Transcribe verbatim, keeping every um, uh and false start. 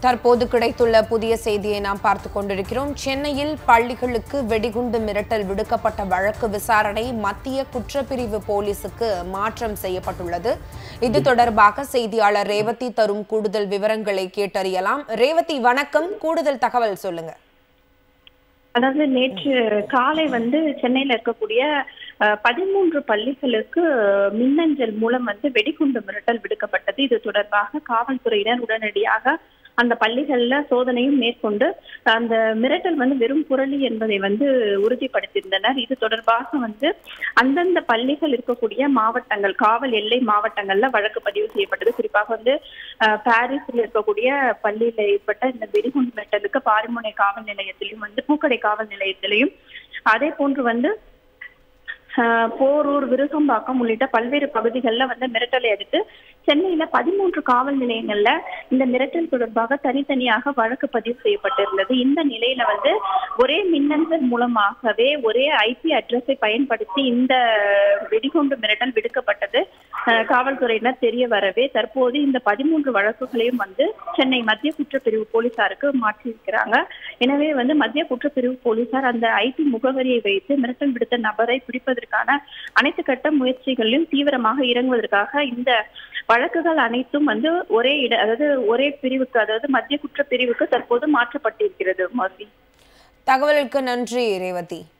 தற்போது கிடைத்துள்ள புதிய செய்தியை நாம் பார்த்துக் கொண்டிருக்கிறோம். சென்னையில் பள்ளிகளுக்கு வெடிகுண்டு மிரட்டல் விடுக்கப்பட்ட வழக்கு விசாரணை மத்திய குற்றப்பிரிவு போலீசுக்கு மாற்றம் செய்யப்பட்டுள்ளது. இது தொடர்பாக செய்தியாளர் ரேவதி தரும் கூடுதல் விவரங்களை கேட்டறியலாம். ரேவதி, வணக்கம். கூடுதல் தகவல் சொல்லுங்க. அதாவது நேற்று காலை வந்து சென்னையில இருக்கக்கூடிய பதிமூன்று பள்ளிகளுக்கு மின்னஞ்சல் மூலம் வந்து வெடிகுண்டு மிரட்டல் விடுக்கப்பட்டது. இது தொடர்பாக காவல்துறையினர் உடனடியாக அந்த பள்ளிகள்ல சோதனையும் மேற்கொண்டு அந்த மிரட்டல் வந்து வெறும் புரளி என்பதை வந்து உறுதிப்படுத்தியிருந்தனர். இது தொடர்பாக வந்து அந்தந்த பள்ளிகள் இருக்கக்கூடிய மாவட்டங்கள், காவல் எல்லை மாவட்டங்கள்ல வழக்கு பதிவு செய்யப்பட்டது. குறிப்பாக வந்து பாரிஸ்ல இருக்கக்கூடிய பள்ளியில ஏற்பட்ட இந்த வெடிகுண்டு மிரட்டலுக்கு பாரிமுனை காவல் நிலையத்திலையும் வந்து பூக்கடை காவல் நிலையத்திலையும், அதே போன்று வந்து போரூர், விருகம்பாக்கம் உள்ளிட்ட பல்வேறு பகுதிகளில் வந்து மிரட்டலை அடுத்து சென்னையில பதிமூன்று காவல் நிலையங்கள்ல இந்த மிரட்டல் தொடர்பாக தனித்தனியாக வழக்கு பதிவு செய்யப்பட்டிருந்தது. இந்த நிலையில வந்து ஒரே மின்னஞ்சல் மூலமாகவே ஒரே ஐபி அட்ரஸை பயன்படுத்தி இந்த வெடிகுண்டு மிரட்டல் விடுக்கப்பட்டது காவல்துறையினர் தெரிய வரவே தற்போது இந்த பதிமூன்று வழக்குகளையும் வந்து சென்னை மத்திய குற்றப்பிரிவு போலீசாருக்கு மாற்றியிருக்கிறாங்க. எனவே வந்து மத்திய குற்றப்பிரிவு போலீசார் அந்த ஐபி முகவரியை வைத்து மிரட்டல் விடுத்த நபரை பிடிப்பதற்கான அனைத்து கட்ட முயற்சிகளிலும் தீவிரமாக இறங்குவதற்காக இந்த வழக்குகள் அனைத்தும் வந்து ஒரே இட அதாவது ஒரே பிரிவுக்கு, அதாவது மத்திய குற்றப்பிரிவுக்கு தற்போது மாற்றப்பட்டிருக்கிறது. தகவலுக்கு நன்றி ரேவதி.